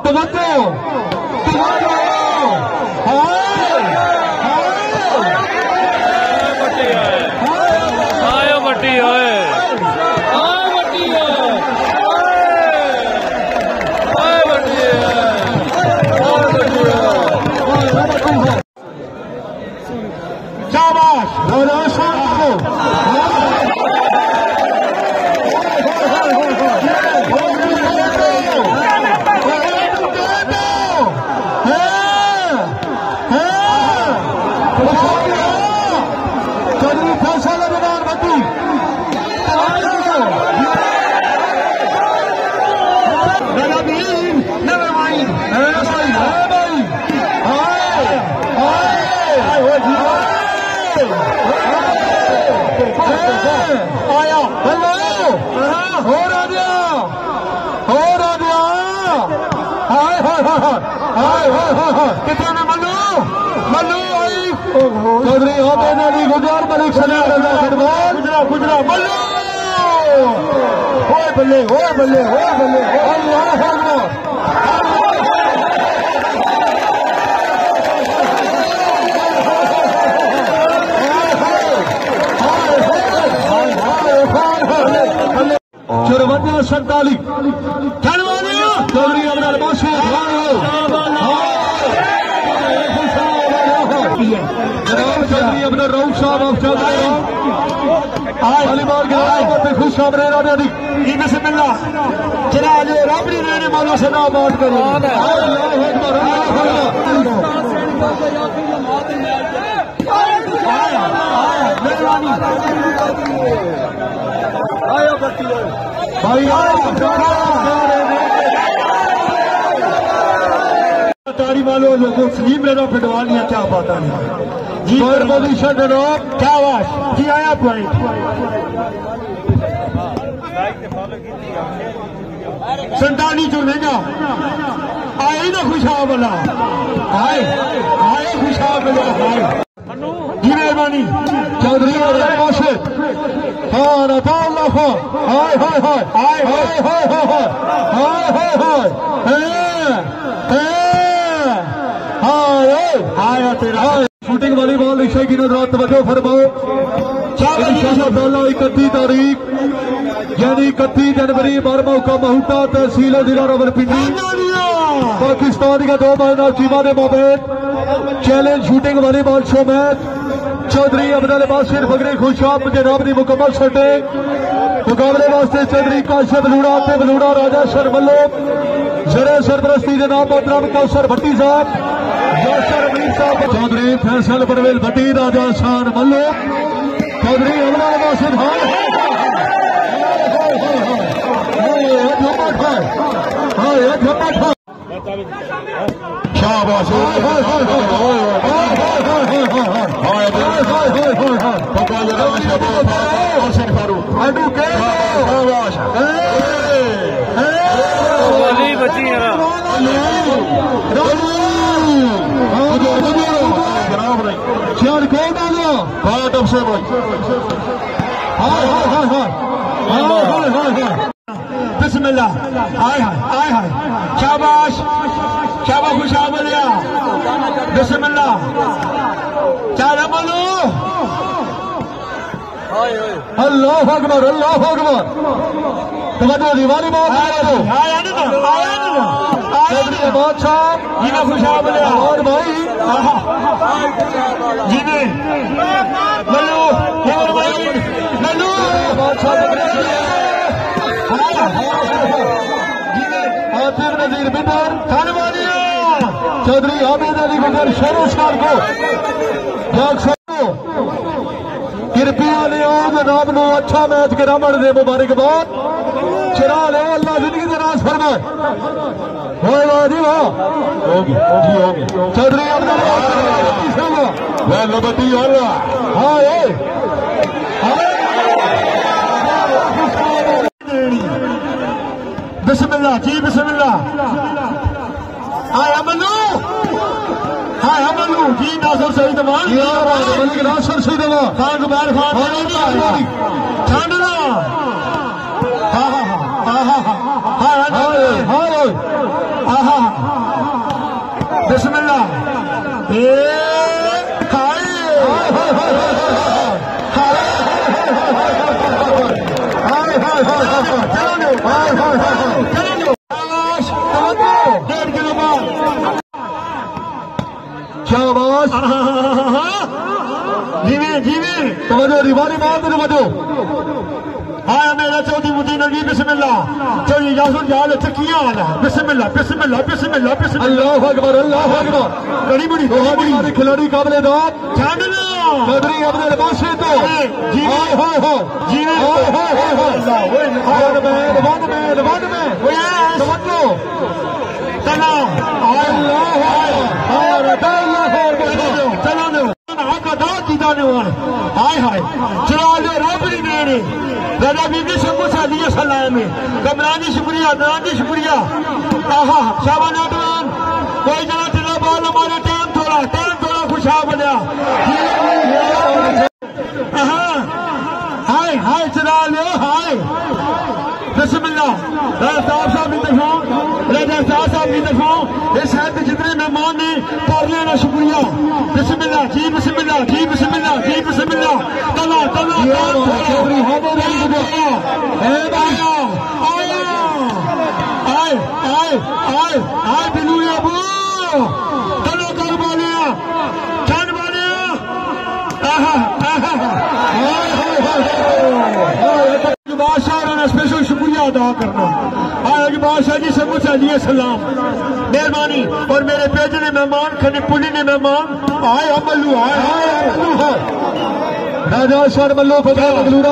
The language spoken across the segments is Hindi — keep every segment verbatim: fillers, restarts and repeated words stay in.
तवज्जो तवज्जो आयो बट्टी ओए आया हेलो हो राजा हो राजा हाय हाय हाय हाय हाय हाय कितने में मनु मनु आई चौधरी आबेद अली गुजर मलिक सलीम रजा फुटबॉल गुजरा गुजरा मनु होए बल्ले होए बल्ले होए बल्ले अल्लाह अकबर चौवंजा सैताली चौधरी अब्दुल बाशी चौधरी अब्दुल रऊफ साहब खुश सामने राजा दी बिस्मिल्लाह चला जो राबरी ने मानो सदा बात करो तारी वालों लोगों सलीम रजा फुटबॉल लिया क्या पता नहीं जी पोजीशन क्या आवाज जी आया पॉइंट संतानी जुड़ेगा आए ना खुशाब वाला आए आए खुशाब वाला आए जी मेहरबानी चौधरी हाँ रता अल्लाह हाय हाय हाय हाय हाय हाय हाय हाय हाय हाय हाय तेरा शूटिंग वाली बॉल इशा की रात तवज्जो फरमाओ इकतीस तारीख यानी इकतीस जनवरी बारहवां का महूटा तहसील जिला रावलपिंडी पाकिस्तान का दो महीना सीमा के mobile challenge shooting volleyball show match Chaudhry Abdul Basir फगरे खुशाब जनाब की मुकम्मल सेटिंग मुकाबले वास्ते चौधरी काशिफ बलूड़ा ते बलूड़ा राजा सर मल्लो जरे सरपरस्ती जनाब मोहतरम कौसर भट्टी साहब यासर अमीर साहब चौधरी फैसल परवेल भट्टी राजा शान मल्लो चौधरी अब्दुल बासिर शाबाश चार कौन आ गया पार्ट ऑफ से भाई हाय हाय हाय हाय हाय हाय हाय बिस्मिल्लाह हाय हाय हाय हाय शाबाश शाबाश खुशाब लिया बिस्मिल्लाह चार बोलो अल्लाह अकबर अल्लाह अकबर तवज्जो दीवानी बात आया तो आया ना आया ना चौधरी बादशाह जी ने खुशाब लिया और भाई जी ने मल्लू और भाई मल्लू बादशाह आसिफ नजीर बिदर खानवानिया चौधरी आबेद अली बिदर शेरों शार को कृपया ले जनाब नो अच्छा मैच गिरावण दे मुबारकबाद चरा ले अल्लाह जिंदगी दराज फरमाए होए वाह जी वाह होगी जी होगी चौधरी अब्दुल लबती अल्लाह हाँ ये बिस्मिल्लाह जी बिस्मिल्लाह आया मनु आया मनु जी नासर सईद मान मलिक नासर सईद खान जुबैर खान छांडना हाँ हाँ हाँ हाँ हाँ हाँ हाँ आहा बिस्मिल्लाह ए हाय हाय हाय हाय चलो हाय हाय हाय चलो आवाज डेढ़ किलो बाद शाबाश जीवे जीवे तवज्जो रिवानी मार दे तवज्जो आया मेरा चौथी मुद्दी नबी बिस्मिल्लाह चौथी यासुर याद चकिया आना बिस्मिल्लाह बिस्मिल्लाह बिस्मिल्लाह बिस्मिल्लाह अल्लाह अकबर अल्लाह अकबर बड़ी बड़ी बहुत बड़ी खिलाड़ी काबिले दाद छाड़ना चौधरी अब्दुल बासित तो जी हाय हाय हाय जीवे हाय हाय हाय one man one man one man तवज्जो चला अल्लाह हाय अल्लाह चलो नो आका दाद दी जाने वाले हाय हाय चला ले रबरी मेरे दादा बीबी सबको शादी सलाम है कमरानी शुक्रिया नानी शुक्रिया आहा शाबाश नौजवान कोई जना तेरा बाल हमारा टाइम थोड़ा टाइम थोड़ा खुशहाल बना हाय हाय चला लो हाय बिस्मिल्लाह राजा साहब साहब की तरफों राजा साहब साहब की तरफों इस शहर के जितने मेहमान ने कर लेना शुक्रिया बिस्मिल्लाह जी बिस्मिल्लाह जी बिस्मिल्लाह जी बिस्मिल्लाह तला तला चौधरी हादर आया आया आए आए आए आए बिलू अबू चलो कर वालिया चंद वालिया बादशाह ने स्पेशल शुक्रिया अदा करना आज बादशाह जी सबको चाहिए सलाम मेहरबानी और मेरे पेजने मेहमान खने पुली ने मेहमान आए अमलू आए आए राजा सर मल्लो फतेह मंगलूरा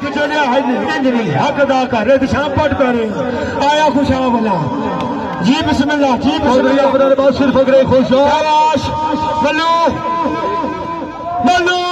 हक अदा कर शाम पट करे आया खुशा वाला जी बिस्मिल्लाह जी बिस्मिल्लाह बासित फकरे खुश शाबाश मल्लू मल्लू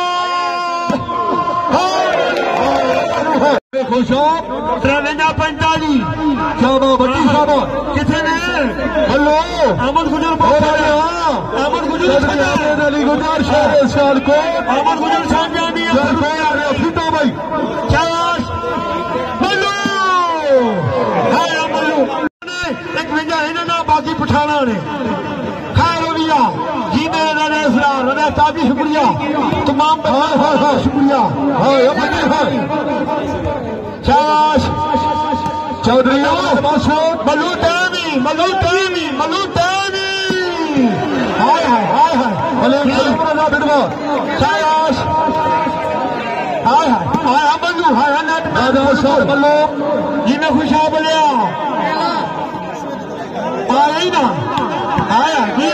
खुशाब तिरवंजा पैंताली शाबा बड़ी शाबा किथे ने हेलो अहमद गुजर अहमद गुजर अली गुजर शहर सियालकोट अहमद गुजर शाम जानी फीता भाई शाबाश मल्लू हाय मल्लू एक विंजा इन्होंने बाकी पठाना ने खैर रविया जी मेरे राजा इसरार राजा साहब शुक्रिया तमाम शुक्रिया शाबाश चौधरी मल्लू तैमी मल्लू तैमी मल्लू तैमी हाय हाय हाय हाय बिड़वा शाबाश हाय हाय हाय मल्लू हाय राजा सर मल्लो जी मैं खुशा बोलिया आया ही ना आया जी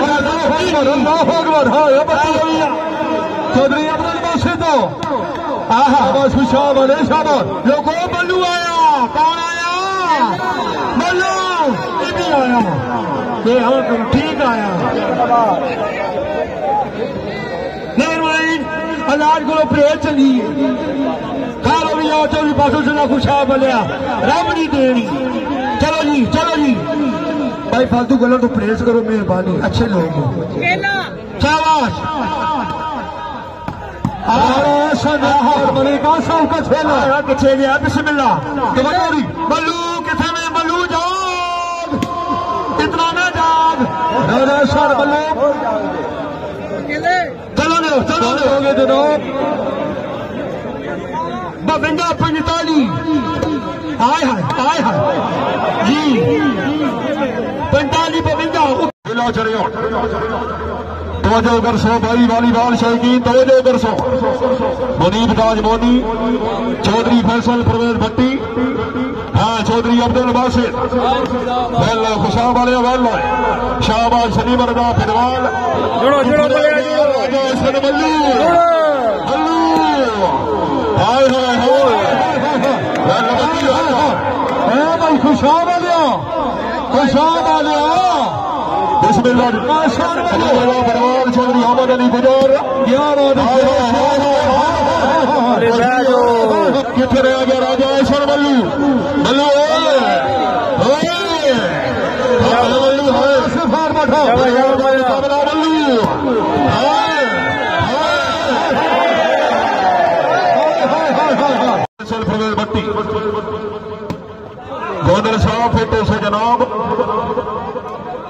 चौधरी अब्दुल बासित तो शाबाश खुशाब वाले शाबाश लोगों मल्लू आया कौन आया मल्लू ये भी आया ये हाँ तुम ठीक आया मेहरबानी अलाज को प्रेर चली खालो भी आओ चौबी पासों से ना खुशहाल बोलिया रब नहीं देनी चलो जी चलो जी भाई फालतू गलों तो प्रेस करो मेहरबानी अच्छे लोग शाबाश किथे गया बिस्मिल्लाह मल्लू किथे में मल्लू जाग इतना ना जाग राजा सर मल्लो चलो नो चलो नो जनाब बविंदा पंजताली हाय हाय हाय हाय जी पंताली बविंदा तवज्जो कर सो भाई वॉलीबॉल शौकीन तवज्जो कर सो मुनीब ताज मोनी चौधरी फैसल परवेज भट्टी हाँ चौधरी अब्दुल बासित वेल खुशाब वाले वेल शाहबाज सलीम रजा फिरवाल मल्लू हाय हाय हाय खुशाब वाले खुशाब वाले बिस्मिल्लाह परवाल चौधरी अहमद अली गुजर कितने रह गया राजा ऐश्वर मल्लू मल्लू मल्लू है सिफार बैठा मल्लू भट्टी गवर्नर साहब फोटो से जनाब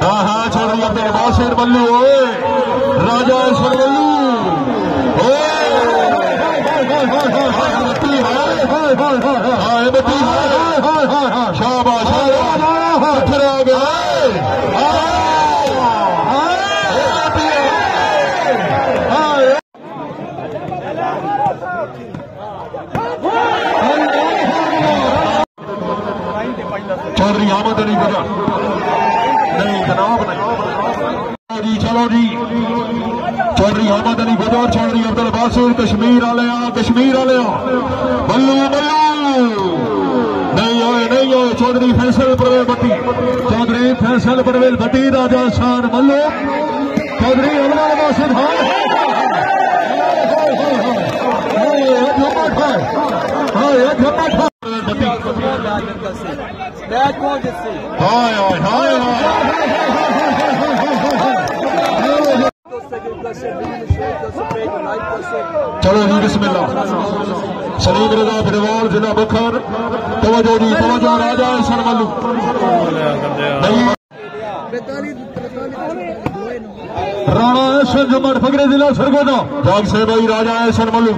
हाँ हाँ चौधरी अब्दुल बासिर मल्लू ओए राजा सरवल्लू शाबाश पत्थर आ गए चौधरी आमद अली बजा नहीं जनाब नहीं जी चलो जी चौधरी आमद अली बजा और चौधरी अब्दुल बासिर कश्मीर आले कश्मीर आले मल्लू मल्लू नहीं आए नहीं आए चौधरी फैसल परवेल भट्टी चौधरी फैसल परवेल भट्टी राजा शान मल्लू चौधरी अब्दुल बासिर हाँ हाय हाय हाय चलो जी बिस्मिल्लाह सलीम रजा बिरवाल जिला बखर तवज्जो जी तवज्जो राजा हसन मल्लू राणा हसन जुम्मन फकरे जिला सरगोदा जाग से भाई राजा हसन मल्लू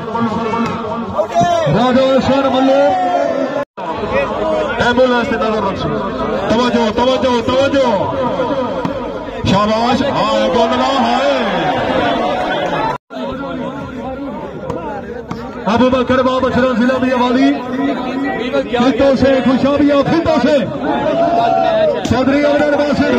राजा हसन मल्लू एम्बुलेंस से नजर रखो तवज्जो तवज्जो तवज्जो शाबाश हाँ गोंदला है अबू बकर बाबशरा जिला मियां वाली फितों से खुशाबिया फितों से चौधरी अब्दुल बासिर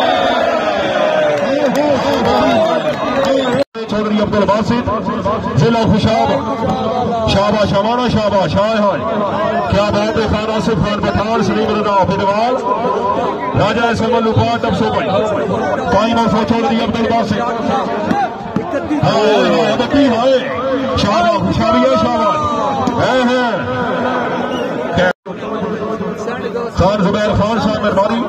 चौधरी अब्दुल बासिर जिला खुशाब शाबाश हमारा शाबाश हाय हाय क्या बात है खान आसिफ खान पठान सलीम रजा फिटवाल राजा समल उपात अफसो भाई कायम अफसो चौधरी अब्दुल बासिर हाय बकी हाय शाबाश खुशाबिया शाबाश है है खान जुबैर खान साहब मेहरबानी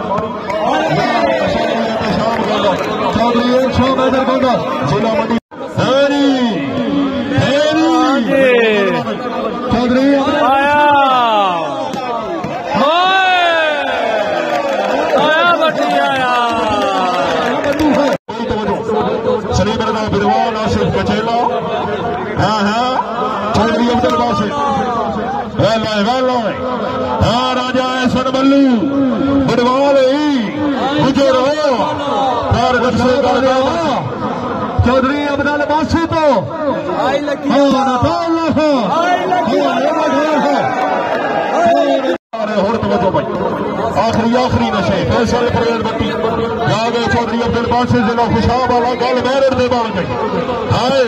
चौधरी एक सौ मैदर गोंदा जिला मंडी हैरी हैरी चौधरी आया आया बटी आया सलीम रजा बिरवाल आसिफ कचेला हाँ हाँ चौधरी अब्दुल बासिर वेल वेल हाँ राजा हसन मल्लू बिरवाल गुजर हो चौधरी अब्दुल बासिर तो आखिरी आखिरी नशे फैसल परवेज भट्टी आ गए चौधरी अब्दुल बासिर जिला खुशाब वाला गल मैरिट दे बाल गई हाय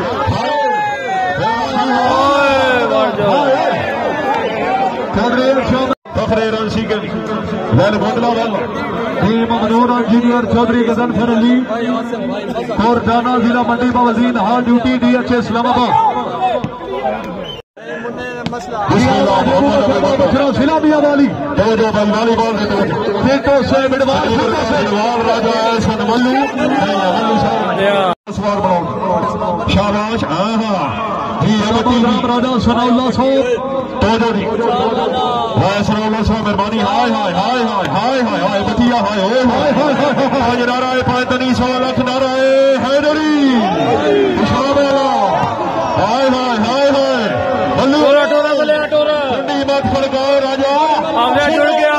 चौधरी फखरे रंसी के वेल गोंदला वेल टीम मनोर इंजीनियर चौधरी गजनफर अली और जाना जिला मंडी बावजीन हाल ड्यूटी डी एच इस्लामाबाद जिला मियां वाली जो बंगाली बॉल फिटों से मिडवाल राजा हसन मल्लू शाबाश हाँ हाँ जी राजा सनाउल्ला साहब तो जो जी सनाउल्ला साहब मेहरबानी हाय हाय हाय हाय हाय हाय हाय बतिया हाय हाय हाय हाय हाय नाराए पैंतनी सौ लख नाराए हैदरी शाबाला हाय हाय हाय हाय मल्लू टोरा बोले टोरा ठंडी मत फड़काओ राजा हमने जुड़ गया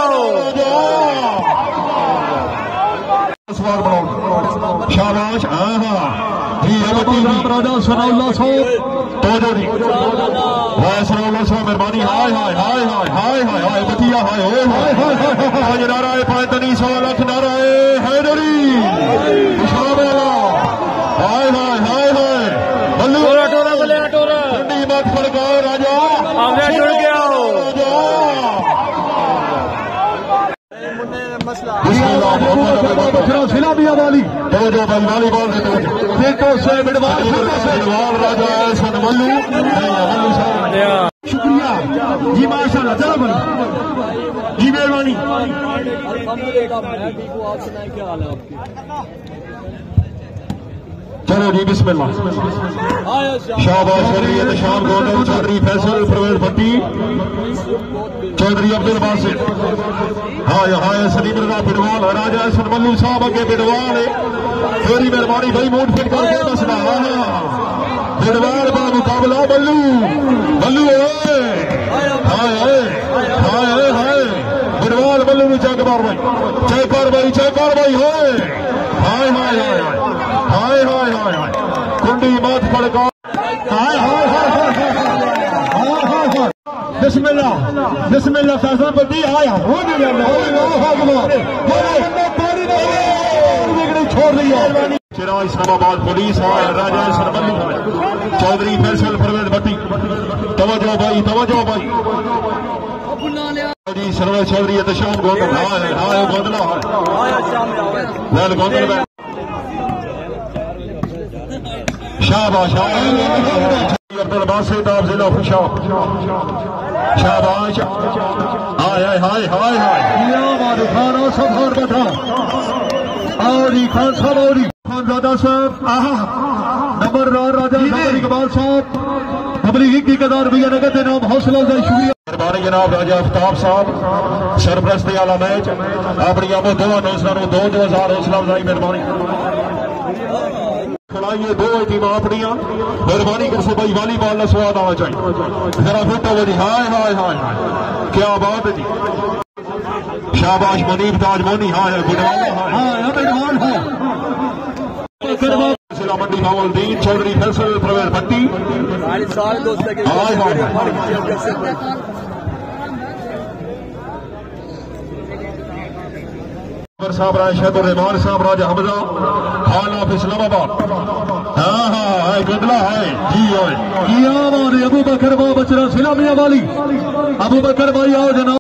शाबाश हाँ हाँ जी राजा सनाउल्ला साहब तो जो जी सनाउल्ला साहब मेहरबानी हाय हाय हाय हाय हाय हाय हाय बतिया हाय हाय हाय हाय नाराए पैंतनी सौ लख नाराए हैदरी शाबाला हाय हाय हाय हाय मल्लू टोरा बोले टोरा ठंडी मत फड़काओ राजा हमने जुड़ गया जिला मियां वाली तो जो बंगाली बॉल फिटों से मिडवाल राजा हसन मल्लू मल्लू साहब शुक्रिया जी माशाल्लाह चलो बनी जी मेहरबानी आप सुनाए क्या हाल है आपकी चलो जी बिस्मिल्लाह। शाबाश शरीयत शाम गौतम चौधरी फैसल प्रवेश भट्टी चौधरी अब्दुल बासित हाय हाय सलीम रजा बिडवाल राजा हसन मल्लू साहब अगे बिडवाल थोड़ी मेहरबानी भाई मूड फिट करके बसना बिडवाल का मुकाबला मल्लू मल्लू हाय हाय हाय हाय बिडवाल मल्लू में चेक मार भाई चेक कर भाई चेक कर भाई हाय हाय हाय हाय हाय हाय हाय हाय कुंडी माथ पड़का हाय हाय हाय बिस्मिल्लाह बिस्मिल्लाह फैसल बड्डी हाय हो नहीं छोड़ रही है चिरा इस्लामाबाद पुलिस हाय राजा सरमल्लू चौधरी फैसल परवेज भट्टी तवज्जो भाई तवज्जो भाई जी सरवर चौधरी तशाम गौतम हाय हाय गोदला हाय लाल गोदल शाबाश अब्दुल बासित आप जिला खुशाब शाबाश हाय हाय हाय हाय हाय खाना सब हार बैठा और खान साहब और खान दादा साहब आहा नंबर राजा इकबाल साहब अपनी की कदार भैया नगद नाम हौसला शुक्रिया मेहरबानी जनाब राजा आफ्ताब साहब सरपरस्ती आला मैच अपनी आमो दो हौसला दो दो हजार हौसला अफजाई मेहरबानी खिलाइए दो टीम अपनिया मेहरबानी कर से भाई वॉलीबॉल का स्वाद आना चाहिए जरा फिट हो जी हाय हाय हाय हाय क्या बात है जी शाबाश मनीब ताज मोनी हाय जिला मंडी बावलदीन चौधरी फैसल प्रवेश भट्टी हाय हाय साहब राय शहदुर रहमान साहब राजा हमजा खान ऑफ इस्लामाबाद हाँ हाँ गंदला है जी ओए अबू बकर बा बचरा सिलामिया वाली अबू बकर भाई आओ जनाब।